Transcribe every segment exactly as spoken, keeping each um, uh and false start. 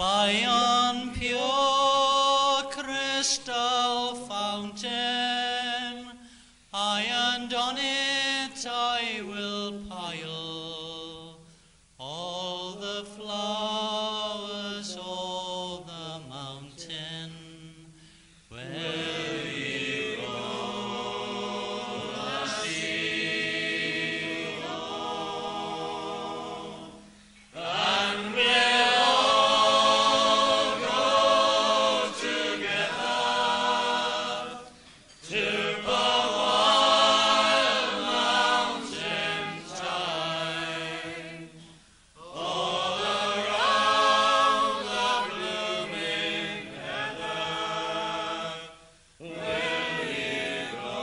by yon pure crystal fountain, I and on it I will pile all the flowers o'er the mountain. Where ye go, Lassie, go, and we'll all go together to the wild mountain thyme, all around the blooming heather. Will ye go,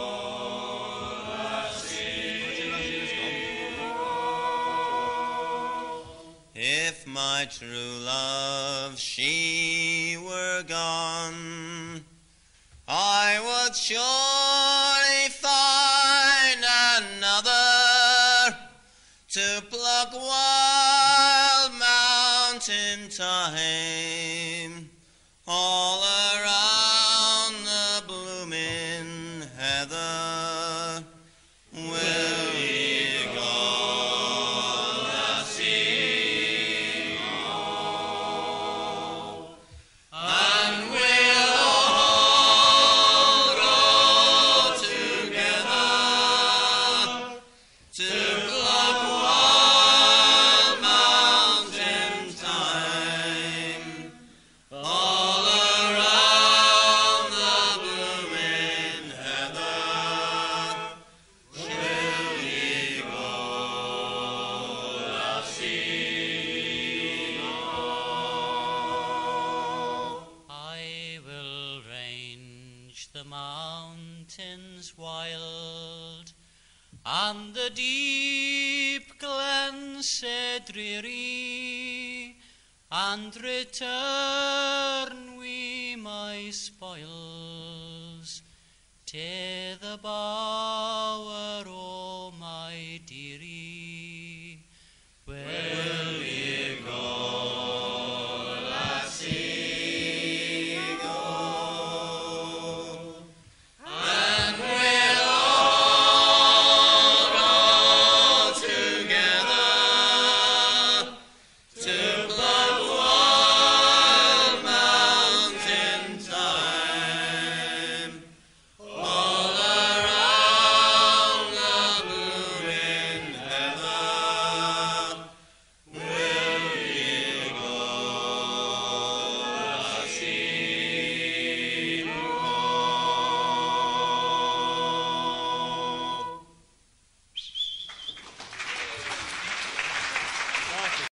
Lassie? If my true love, she were gone, I would surely find another to pluck wild mountain thyme all around the blooming heather. Will ye go, Lassie, go, and we'll all go together to pluck wild mountain thyme all around the blooming heather. Will ye go, Lassie, go? I will range the mountains wild and the deep glens sae dreary, and return wi' my spoils to the bower o' my dearie.